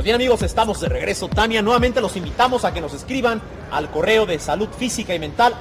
Pues bien amigos, estamos de regreso. Tania, nuevamente los invitamos a que nos escriban al correo de salud física y mental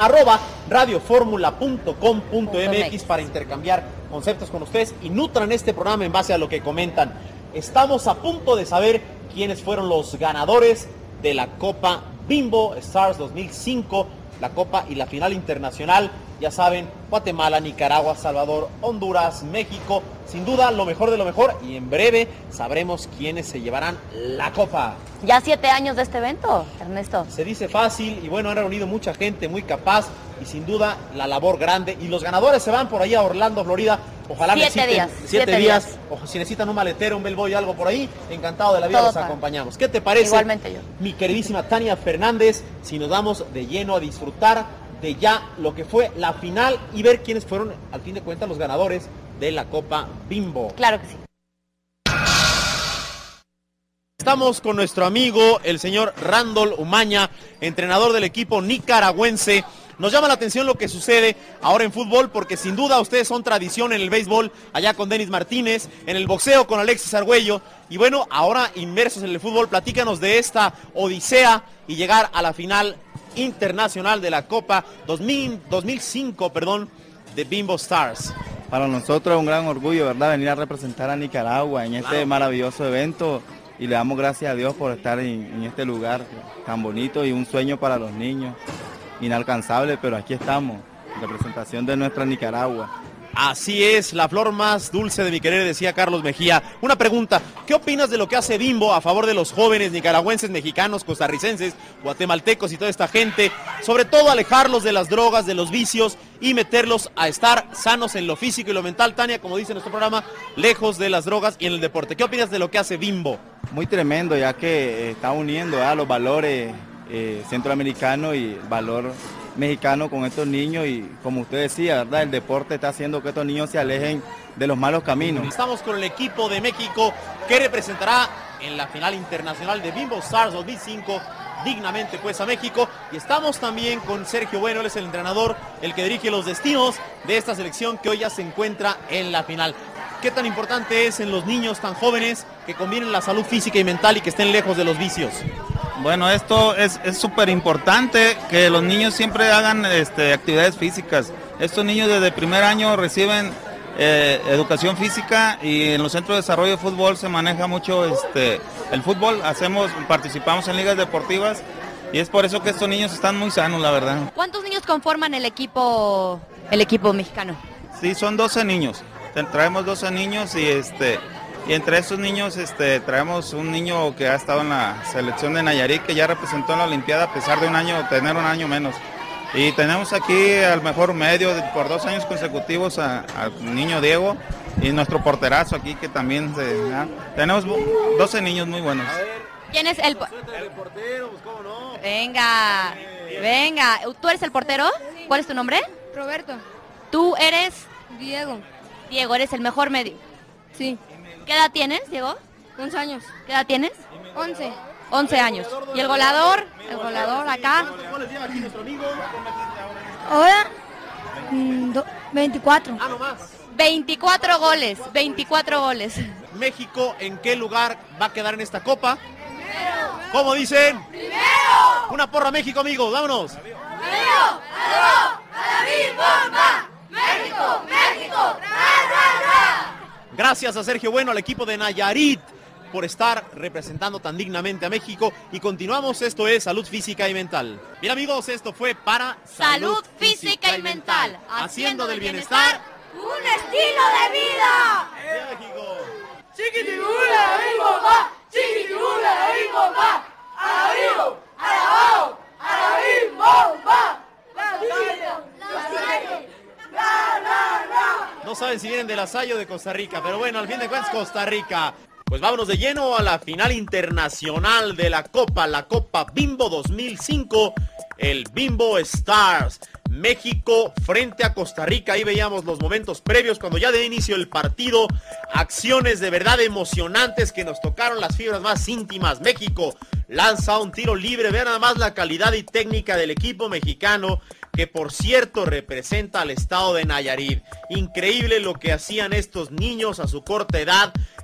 @radioformula.com.mx para intercambiar conceptos con ustedes y nutran este programa en base a lo que comentan. Estamos a punto de saber quiénes fueron los ganadores de la Copa Bimbo Stars 2005, la Copa y la final internacional. Ya saben, Guatemala, Nicaragua, Salvador, Honduras, México, sin duda lo mejor de lo mejor, y en breve sabremos quiénes se llevarán la copa. Ya 7 años de este evento, Ernesto. Se dice fácil y bueno, han reunido mucha gente muy capaz y sin duda la labor grande, y los ganadores se van por ahí a Orlando, Florida. Ojalá 7 días. 7 días. Ojo, si necesitan un maletero, un bellboy, algo por ahí, encantado de la vida, los acompañamos. ¿Qué te parece? Igualmente yo. Mi queridísima Tania Fernández, si nos damos de lleno a disfrutar de ya lo que fue la final y ver quiénes fueron, al fin de cuentas, los ganadores de la Copa Bimbo. Claro que sí. Estamos con nuestro amigo, el señor Randall Umaña, entrenador del equipo nicaragüense. Nos llama la atención lo que sucede ahora en fútbol, porque sin duda ustedes son tradición en el béisbol, allá con Denis Martínez, en el boxeo con Alexis Argüello, y bueno, ahora inmersos en el fútbol. Platícanos de esta odisea y llegar a la final internacional de la Copa 2005, de Bimbo Stars. Para nosotros es un gran orgullo, ¿verdad?, venir a representar a Nicaragua en este maravilloso evento, y le damos gracias a Dios por estar en este lugar tan bonito y un sueño para los niños, inalcanzable, pero aquí estamos, en representación de nuestra Nicaragua. Así es, la flor más dulce de mi querer, decía Carlos Mejía. Una pregunta, ¿qué opinas de lo que hace Bimbo a favor de los jóvenes nicaragüenses, mexicanos, costarricenses, guatemaltecos y toda esta gente? Sobre todo alejarlos de las drogas, de los vicios y meterlos a estar sanos en lo físico y lo mental. Tania, como dice nuestro programa, lejos de las drogas y en el deporte. ¿Qué opinas de lo que hace Bimbo? Muy tremendo, ya que está uniendo los valores centroamericanos y el valor mexicano con estos niños, y como usted decía, ¿verdad?, el deporte está haciendo que estos niños se alejen de los malos caminos. Estamos con el equipo de México que representará en la final internacional de Bimbo Stars 2005 dignamente pues a México, y estamos también con Sergio Bueno, él es el entrenador, el que dirige los destinos de esta selección que hoy ya se encuentra en la final. ¿Qué tan importante es en los niños tan jóvenes que combinen la salud física y mental y que estén lejos de los vicios? Bueno, esto es súper importante, que los niños siempre hagan actividades físicas. Estos niños desde el primer año reciben educación física, y en los centros de desarrollo de fútbol se maneja mucho el fútbol. Participamos en ligas deportivas, y es por eso que estos niños están muy sanos, la verdad. ¿Cuántos niños conforman el equipo mexicano? Sí, son 12 niños. Traemos 12 niños y entre estos niños traemos un niño que ha estado en la selección de Nayarit, que ya representó en la Olimpiada a pesar de tener un año menos. Y tenemos aquí al mejor medio por 2 años consecutivos al niño Diego, y nuestro porterazo aquí que también tenemos 12 niños muy buenos. ¿Quién es el portero? Pues, ¿cómo no? Venga. ¿Tú eres el portero? ¿Cuál es tu nombre? Roberto. ¿Tú eres? Diego. Diego, eres el mejor medio. Sí. ¿Qué edad tienes, Diego? 11 años. ¿Qué edad tienes? 11. 11 años. ¿Y el goleador? El goleador acá. Ahora 24. 24 goles. 24 goles. México, ¿en qué lugar va a quedar en esta copa? Primero. ¿Cómo dicen? Primero. Una porra México, amigos, vámonos. Primero, a la bomba. México, México, ra, ra, ra. Gracias a Sergio Bueno, al equipo de Nayarit, por estar representando tan dignamente a México, y continuamos. Esto es Salud Física y Mental. Bien amigos, esto fue para Salud Física y Mental, haciendo del bienestar un estilo de vida. México. Chiquitibula, bomba, chiquitibula, bomba, a la vivo, a la bao, a la bomba. No saben si vienen de La Salle o de Costa Rica, pero bueno, al fin de cuentas Costa Rica. Pues vámonos de lleno a la final internacional de la Copa Bimbo 2005, el Bimbo Stars. México frente a Costa Rica, ahí veíamos los momentos previos cuando ya de inicio el partido, acciones de verdad emocionantes que nos tocaron las fibras más íntimas. México lanza un tiro libre, vean nada más la calidad y técnica del equipo mexicano, que por cierto representa al estado de Nayarit. Increíble lo que hacían estos niños a su corta edad,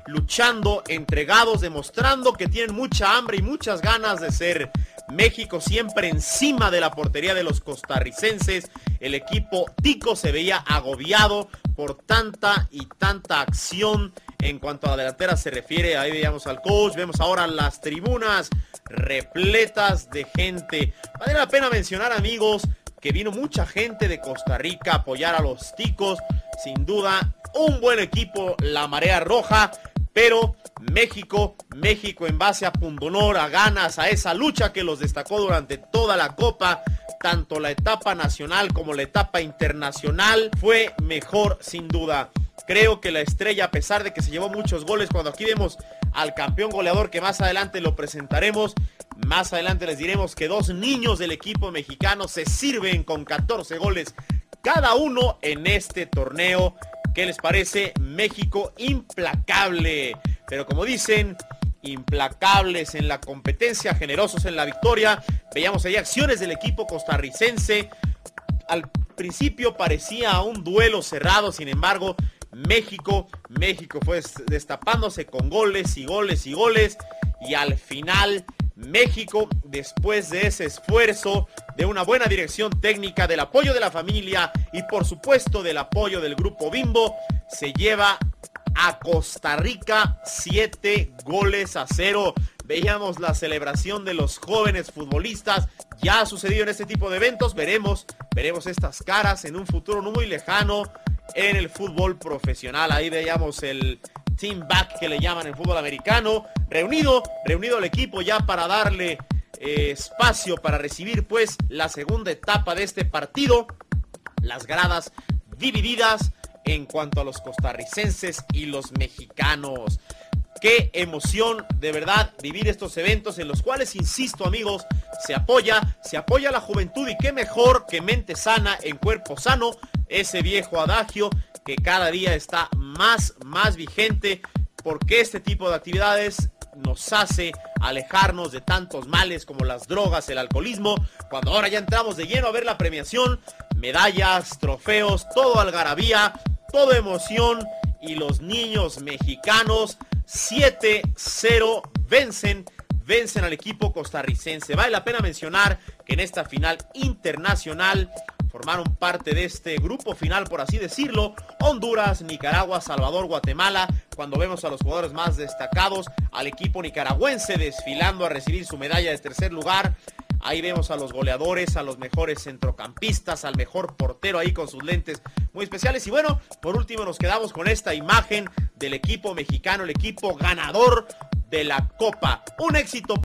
luchando, entregados, demostrando que tienen mucha hambre y muchas ganas de ser México, siempre encima de la portería de los costarricenses. El equipo tico se veía agobiado por tanta y tanta acción en cuanto a la delantera se refiere. Ahí veíamos al coach, vemos ahora las tribunas repletas de gente. Vale la pena mencionar, amigos, que vino mucha gente de Costa Rica a apoyar a los ticos. Sin duda, un buen equipo, la Marea Roja. Pero México en base a pundonor, a ganas, a esa lucha que los destacó durante toda la Copa, tanto la etapa nacional como la etapa internacional, fue mejor sin duda. Creo que la estrella, a pesar de que se llevó muchos goles, cuando aquí vemos al campeón goleador, que más adelante lo presentaremos, más adelante les diremos que 2 niños del equipo mexicano se sirven con 14 goles cada uno en este torneo. ¿Qué les parece? México implacable, pero como dicen, implacables en la competencia, generosos en la victoria. Veíamos ahí acciones del equipo costarricense. Al principio parecía un duelo cerrado, sin embargo, México fue destapándose con goles y goles y goles, y al final México, después de ese esfuerzo, de una buena dirección técnica, del apoyo de la familia y por supuesto del apoyo del grupo Bimbo, se lleva a Costa Rica 7-0. Veíamos la celebración de los jóvenes futbolistas. Ya ha sucedido en este tipo de eventos. Veremos estas caras en un futuro no muy lejano en el fútbol profesional. Ahí veíamos el team back que le llaman en fútbol americano. Reunido el equipo ya para darle espacio para recibir pues la segunda etapa de este partido. Las gradas divididas en cuanto a los costarricenses y los mexicanos. Qué emoción de verdad vivir estos eventos en los cuales, insisto, amigos, se apoya a la juventud, y qué mejor que mente sana en cuerpo sano, ese viejo adagio que cada día está más vigente, porque este tipo de actividades nos hace alejarnos de tantos males como las drogas, el alcoholismo. Cuando ahora ya entramos de lleno a ver la premiación, medallas, trofeos, todo algarabía, todo emoción, y los niños mexicanos 7-0 vencen al equipo costarricense. Vale la pena mencionar que en esta final internacional formaron parte de este grupo final, por así decirlo, Honduras, Nicaragua, Salvador, Guatemala. Cuando vemos a los jugadores más destacados, al equipo nicaragüense desfilando a recibir su medalla de tercer lugar. Ahí vemos a los goleadores, a los mejores centrocampistas, al mejor portero ahí con sus lentes muy especiales. Y bueno, por último nos quedamos con esta imagen del equipo mexicano, el equipo ganador de la Copa. Un éxito